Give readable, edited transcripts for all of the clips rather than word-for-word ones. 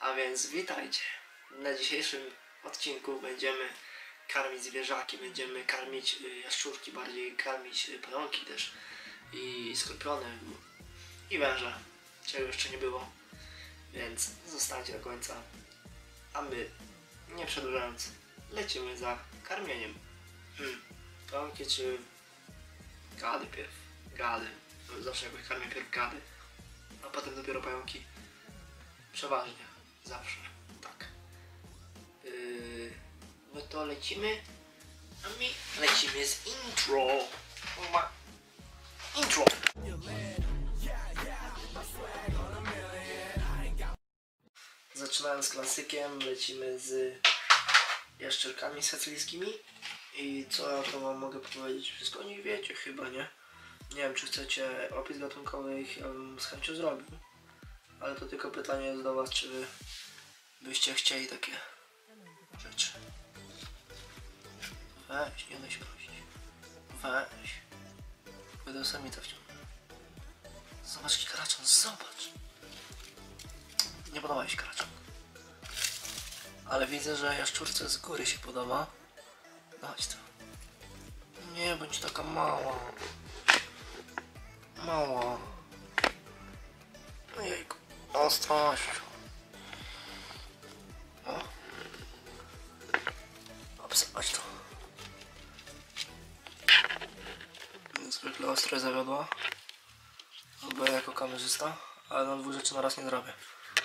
A więc witajcie. Na dzisiejszym odcinku będziemy karmić zwierzaki, będziemy karmić jaszczurki, bardziej karmić pająki też i skorpiony i węże, czego jeszcze nie było, więc zostańcie do końca, a my, nie przedłużając, lecimy za karmieniem. Pająki czy gady pierw? Gady. Zawsze jakoś karmię pierw gady, a potem dopiero pająki. Przeważnie. Zawsze. Tak. No to lecimy. A my lecimy z intro. Intro. Zaczynając klasykiem, lecimy z jaszczurkami sycylijskimi. I co ja to wam mogę powiedzieć? Wszystko o nich wiecie chyba, nie? Nie wiem, czy chcecie opis gatunkowy, ja bym z chęcią zrobił. Ale to tylko pytanie jest do was, czy wy byście chcieli takie rzeczy. Weź, nie daj się prosić. Weź. Będę sami to wciągnąć. Zobacz, jaki karaczan, zobacz. Nie podoba mi się karaczan. Ale widzę, że jaszczurce z góry się podoba. Chodź tu. Nie bądź taka mała. Mała. Ojejku. Ostrość. O. Obserwować to. Zwykle ostrość zawiodła. Albo ja jako kamerzysta, ale na dwóch rzeczy na raz nie zrobię.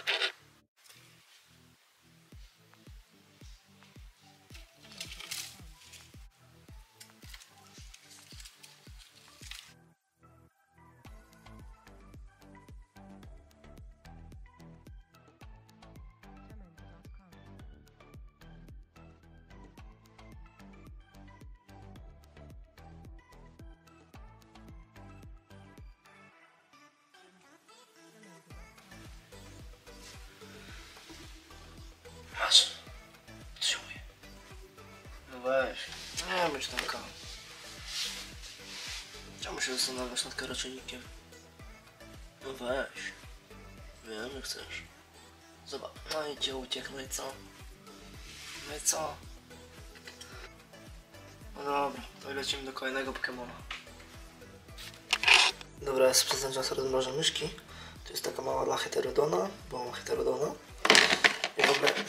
Masz. Trzymaj. No weź. Nie bądź taka. Czemu się zastanawiasz nad karaczenikiem? No weź. Wiem, że chcesz. Zobacz. No i cię uciekł, no i co? No i co? No dobra, to lecimy do kolejnego Pokemona. Dobra, ja przez ten czas rozmnożę myszki. To jest taka mała dla heterodona, bo mam heterodona. I w ogóle...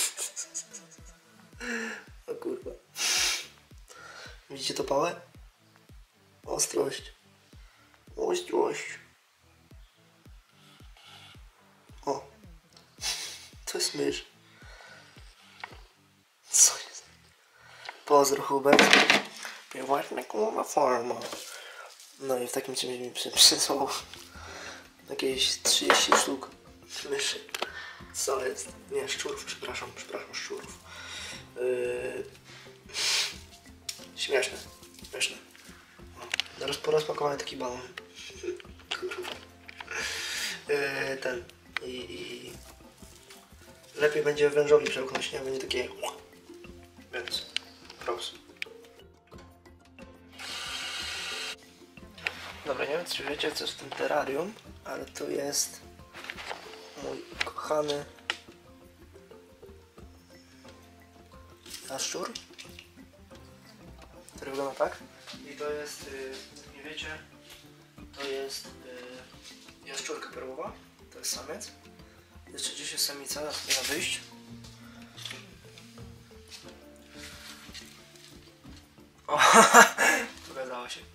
O kurwa. Widzicie to pałę? Ostrość. Ostrość. O. To jest mysz. Co jest? Pozdro, Hubert. Prywatna kurwa forma. No i w takim czymś mi przysłał jakieś 30 sztuk myszy. Co jest? Nie, szczurów, przepraszam, szczurów. Śmieszne, śmieszne. Zaraz porozpakowałem taki balon. Ten. I lepiej będzie wężowi przełknąć, nie? Będzie takie... Więc... Props. Dobra, nie wiem, czy wiecie, co jest w tym terrarium, ale tu jest mój kochany jaszczur, który wygląda tak. I to jest, nie wiecie, to jest jaszczurka perłowa, to jest samiec. Jeszcze gdzieś jest samica, powinna wyjść. O, pokazało się.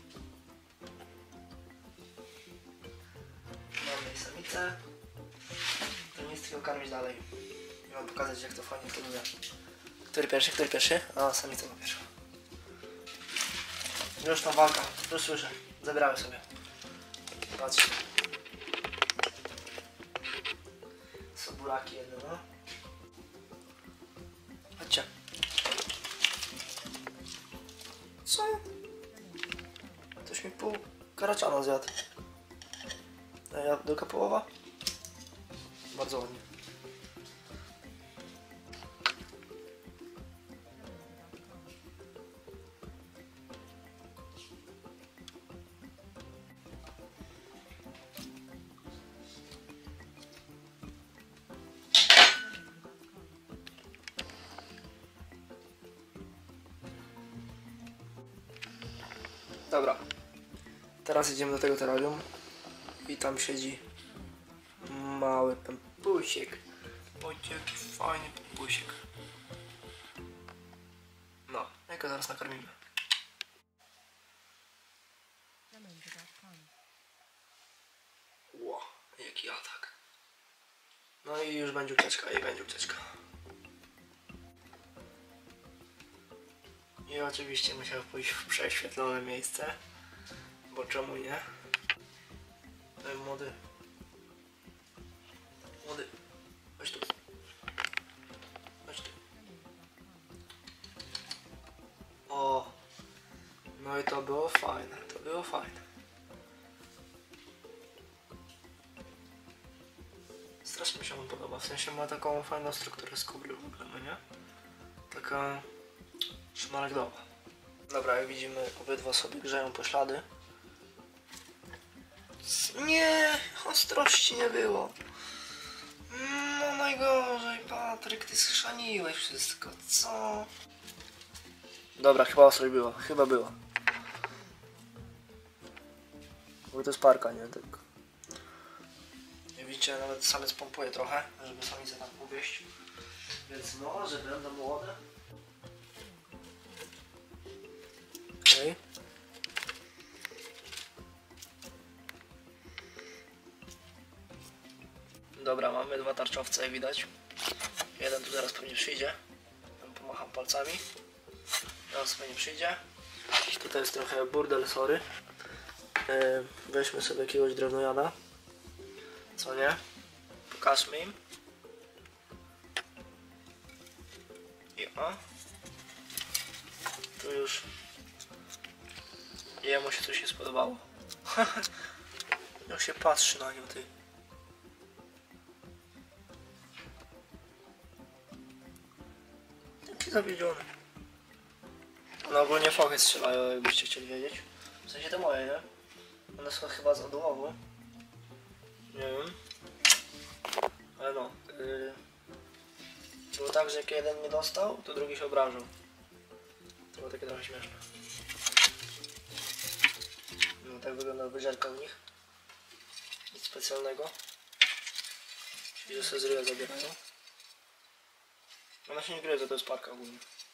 Mamy samicę. To nie jest tylko karmić dalej. I wam pokazać, jak to fajnie wygląda. Który pierwszy? Który pierwszy? O, samica ma pierwsza. Już tam walka, już słyszę. Zabrałem sobie. Patrzcie. Są buraki jedne, no. Chodźcie. Co? Ktoś mi pół karaczana zjadł. A ja druga połowa? Bardzo ładnie. Dobra. Teraz idziemy do tego terrarium. I tam siedzi mały pępusiek. Ojcie, jaki fajny pępusiek. No, jak go zaraz nakarmimy. Ło, jaki atak. No i już będzie ucieczka, I oczywiście musiał pójść w prześwietlone miejsce. Bo czemu nie? Młody. Młody. Chodź tu. Chodź tu. O. No i to było fajne. Strasznie mi się on podoba. W sensie ma taką fajną strukturę skóry w ogóle, no nie? Taka szmaragdowa. Dobra, jak widzimy, obydwa sobie grzeją poślady. Nie, ostrości nie było. No najgorzej, Patryk, ty schrzaniłeś wszystko, co? Dobra, chyba ostrość było, było. Bo to jest parka, nie? Tak. Jak widzicie, nawet samiec pompuje trochę, żeby samicę tam ugryźć. Więc może będą młode. Okej. Dobra, mamy dwa tarczowce, jak widać. Jeden tu zaraz pewnie przyjdzie. Tam pomacham palcami. Teraz pewnie przyjdzie. Tutaj jest trochę burdel, sorry. Weźmy sobie jakiegoś drewnojada. Co nie? Pokażmy im. I o. Tu już jemu się coś nie spodobało. Jak się patrzy na nią, ty. Taki zawiedziony. No ogólnie fochy strzelają, jakbyście chcieli wiedzieć. W sensie te moje, nie? One są chyba z odłowu. Nie wiem. Ale no. Było tak, że jak jeden nie dostał, to drugi się obrażał. To było takie trochę śmieszne. No tak wygląda wyżerka u nich. Nic specjalnego. Czyli że sobie z ryja zabierają. Ona się nie gryzie, to jest parka ogólnie.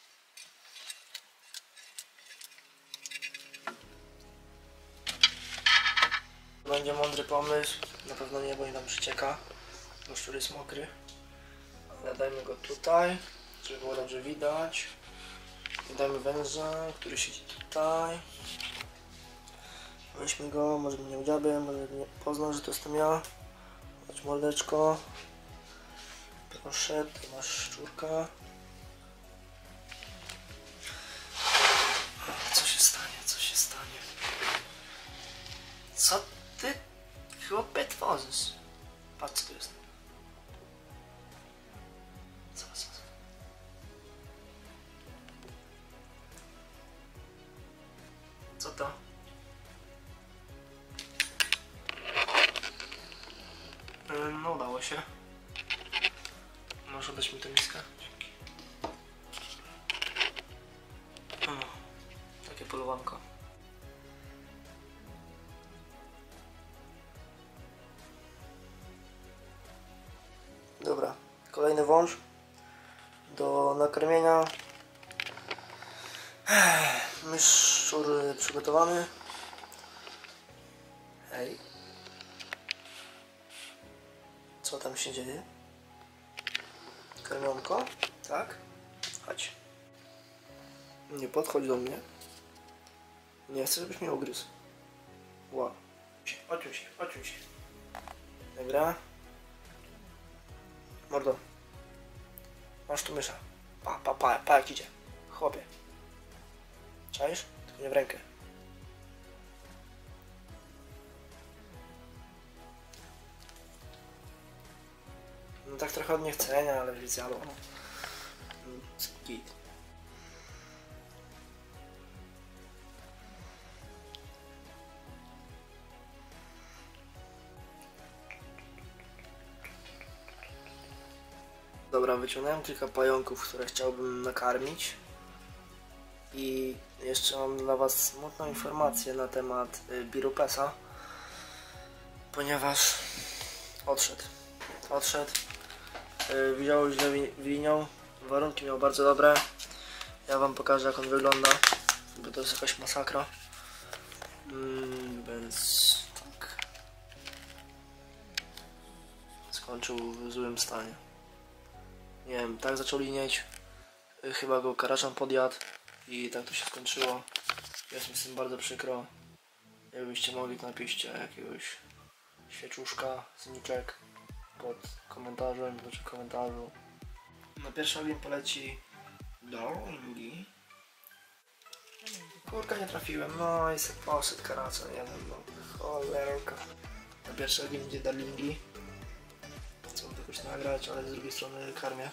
Będzie mądry pomysł. Na pewno nie, bo nie nam przycieka. Bo szczur jest mokry. Ale dajmy go tutaj, żeby było dobrze widać. I dajmy węża, który siedzi tutaj. Weźmy go, może mnie udziabie, może nie poznał, że to jestem ja. Chodź mordeczko. Proszę, tu masz szczurka. Co się stanie? Co ty, chłopie, tworzysz? Patrz, co tu jest. Co? Co to? No udało się. Może dać mi tę miskę? Dzięki. Takie polowanko. Dobra, kolejny wąż do nakarmienia. Szczur przygotowany. Hej. Co tam się dzieje? Karmionko? Tak? Chodź. Nie podchodź do mnie. Nie chcę, żebyś mnie ugryzł. Wow. Odciął się. Dobra. Mordo. Masz tu mysza. Pa, jak idzie. Chłopie. Czaisz? Tylko nie w rękę. No tak trochę od niechcenia, ale już zjadło. Git. Dobra, wyciągnąłem kilka pająków, które chciałbym nakarmić. I jeszcze mam dla Was smutną informację na temat Birupesa, ponieważ odszedł, widział źle winią, warunki miał bardzo dobre. Ja Wam pokażę, jak on wygląda, bo to jest jakaś masakra. Więc tak, skończył w złym stanie. Nie wiem, tak zaczął linieć, chyba go karaczan podjadł i tak to się skończyło. Jest mi z tym bardzo przykro. Jakbyście mogli, to napiszcie jakiegoś świeczuszka, zniczek pod komentarzem, znaczy w komentarzu. Na pierwszy ogień poleci Darlingi. Kurka, nie trafiłem, no i sobie poszedł karaczan jeden, no cholerka. Na pierwszy ogień idzie Darlingi. Chcę to jakoś nagrać, ale z drugiej strony karmię.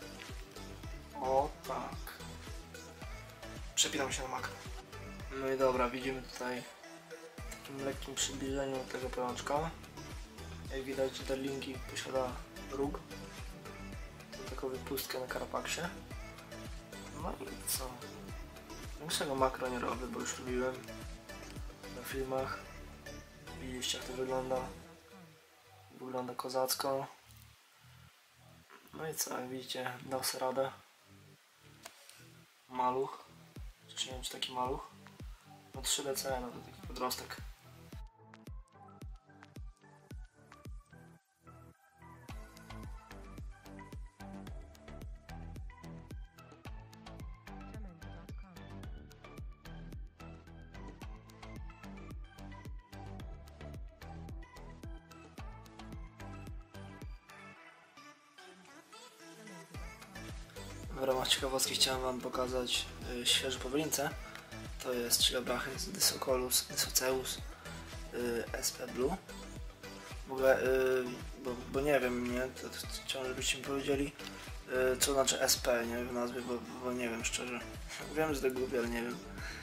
O tak. Przepinam się na makro. No i dobra, widzimy tutaj w takim lekkim przybliżeniu tego pajączka. Jak widać, Darlingi posiada róg. Tą taką wypustkę na karapaksie. No i co? Większego makro nie robię, bo już robiłem na filmach. Widzieliście, jak to wygląda. Wygląda kozacko. No i co, jak widzicie, dał sobie radę. Maluch. Czy nie wiem, czy taki maluch. No 3DC, no to taki podrostek. W ramach ciekawostki chciałem Wam pokazać świeże powolnice. To jest Chilobrachys, Dysocolus, Dysoceus, SP Blue. W ogóle, bo nie wiem, nie? To chciałem, żebyście mi powiedzieli, co znaczy SP, nie? W nazwie, bo nie wiem szczerze. Wiem, że to głupie, ale nie wiem.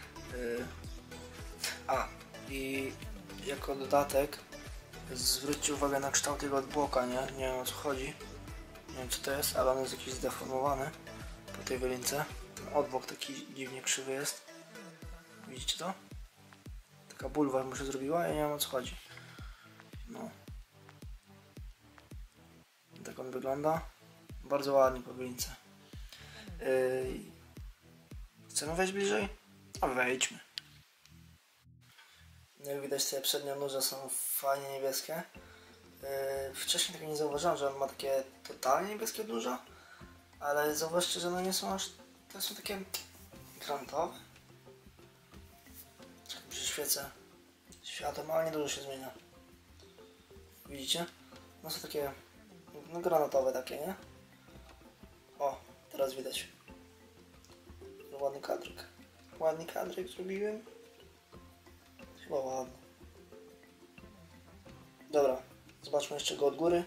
I jako dodatek zwróćcie uwagę na kształt jego odbłoka, nie? Nie wiem, o co chodzi. Nie wiem, co to jest, ale on jest jakiś zdeformowany po tej wylince. Ten odbłok taki dziwnie krzywy jest. Widzicie to? Taka bulwa mu się zrobiła, ja nie wiem, o co chodzi. No. Tak on wygląda. Bardzo ładnie po wylince. Chcemy wejść bliżej? A wejdźmy. Jak widać, te przednie nóże są fajnie niebieskie. Wcześniej tego nie zauważyłem, że on ma takie totalnie niebieskie nóża, ale zauważcie, że one nie są aż... to są takie grantowe. Przyświecę światłem, ale niedużo się zmienia. Widzicie? No są takie no granatowe takie, nie? O, teraz widać. Ładny kadryk. Ładny kadryk zrobiłem. Chyba ładny. Dobra, zobaczmy jeszcze go od góry.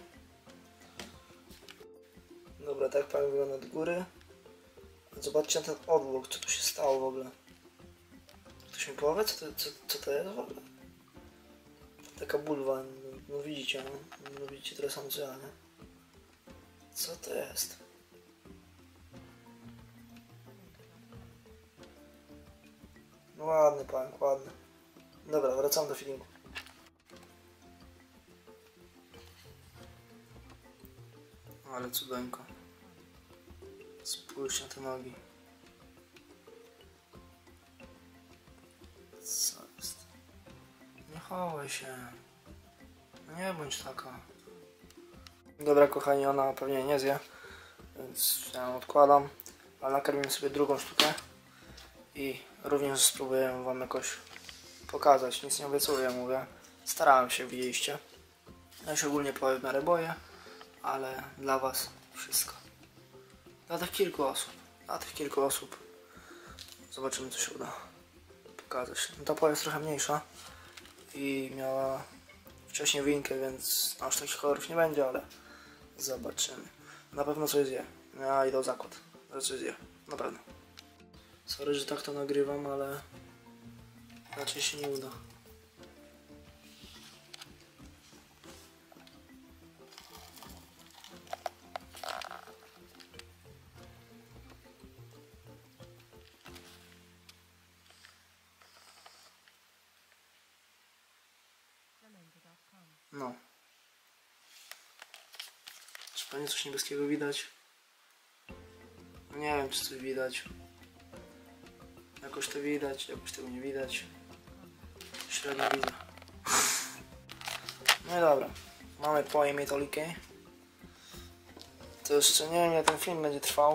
Dobra, tak pan wygląda od góry. Zobaczcie na ten odbłok, co tu się stało w ogóle. Ktoś mi powie, co to jest w ogóle? Taka bulwa, no widzicie, no widzicie tyle samo co ja, nie? Co to jest? No ładny pan, ładny. Dobra, wracam do filmu. Ale cudeńko. Spójrz na te nogi. Co jest? Nie chowaj się. Nie bądź taka. Dobra, kochani, ona pewnie nie zje, więc ja ją odkładam. Ale nakarmimy sobie drugą sztukę i również spróbuję Wam jakoś pokazać. Nic nie obiecuję, mówię. Starałem się, widzieliście. Ja się ogólnie powiem w miarę boję, ale dla Was wszystko. Dla tych kilku osób. Zobaczymy, co się uda pokazać. Ta poła jest trochę mniejsza i miała wcześniej winkę, więc aż takich kolorów nie będzie, ale zobaczymy. Na pewno coś zje. Ja idę o zakład, że coś zje. Na pewno. Sorry, że tak to nagrywam, ale raczej się nie uda. Pewnie coś niebieskiego widać. Nie wiem, czy coś widać. Jakoś to widać, jakoś tego nie widać. Średnio widzę. No i dobra. Mamy pojem metalikę. To jeszcze nie wiem, jak ten film będzie trwał.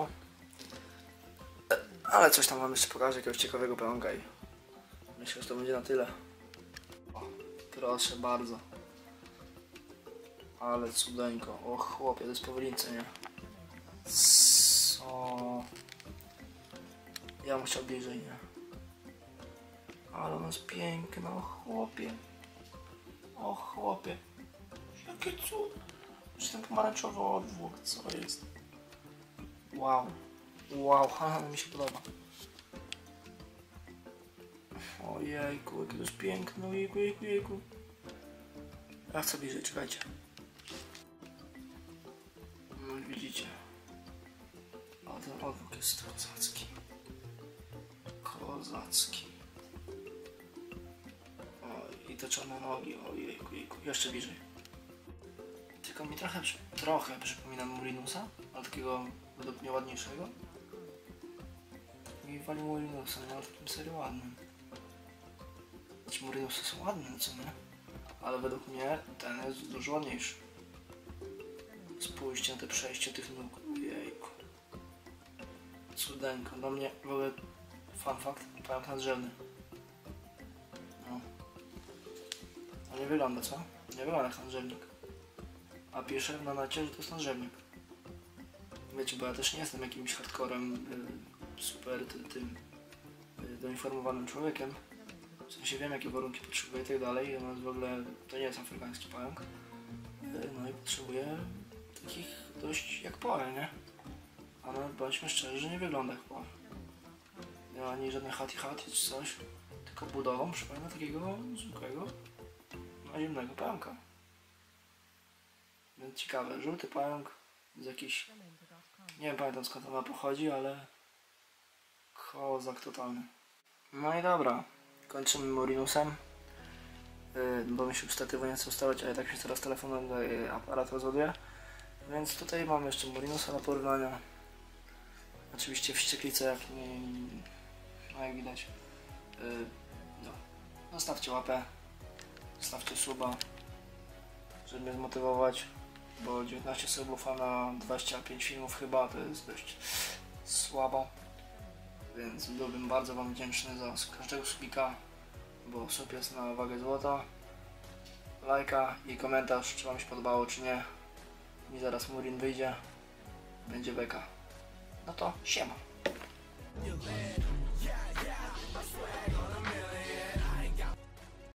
Ale coś tam wam jeszcze pokażę, jakiegoś ciekawego pająka i myślę, że to będzie na tyle. O, proszę bardzo. Ale cudeńko. O chłopie, to jest powolnice, nie? Co? Ja bym chciał bliżej, nie? Ale ono jest piękne, o chłopie. O chłopie. Jakie cud. Czy ten pomarańczowy odwłok, co jest? Wow. Wow, haha, mi się podoba. Ojejku, jakie to jest piękne, ojejku, jejku, jejku. Ja chcę bliżej, czekajcie. No widzicie. O, ten odwłok jest kozacki. Kozacki. O, i te czarne nogi, ojejku, jejku, jeszcze bliżej. Tylko mi trochę przypomina Murinusa, ale takiego według mnie ładniejszego. Mi wali Murinusa, ale takim serio ładnym. Ci Murinusy są ładne, co nie? Ale według mnie ten jest dużo ładniejszy. Spójrzcie na te przejście tych nóg. Jejku. Cudeńko. Do mnie w ogóle fun fact, pająk nadrzewny. No. No nie wygląda, co? Nie wygląda jak nadrzewnik. A piszę na nacie, że to jest nadrzewnik. Wiecie, bo ja też nie jestem jakimś hardcorem super tym doinformowanym człowiekiem. W sensie wiem, jakie warunki potrzebuję i tak dalej. No w ogóle to nie jest afrykański pająk. No i potrzebuję takich dość jak poe, nie? Ale bądźmy szczerzy, że nie wygląda jak poe. Nie ma ani żadnej hati czy coś. Tylko budową przypomina takiego zwykłego naziemnego pająka. Więc ciekawe, żółty pająk z jakiś... Nie wiem, pamiętam skąd ona pochodzi, ale... Kozak totalny. No i dobra. Kończymy Murinusem. Bo mi się już statywu nie chce ustawiać, a ja tak się teraz telefonem aparat rozładuje. Więc tutaj mamy jeszcze Murinusa na porównania. Oczywiście wścieklice, jak widać. No. Zostawcie łapę. Zostawcie suba, żeby mnie zmotywować. Bo 19 subów na 25 filmów chyba to jest dość słabo. Więc byłbym bardzo wam wdzięczny za każdego subika, bo sub jest na wagę złota. Lajka i komentarz, czy wam się podobało, czy nie. I zaraz Murin wyjdzie, będzie beka. No to siema.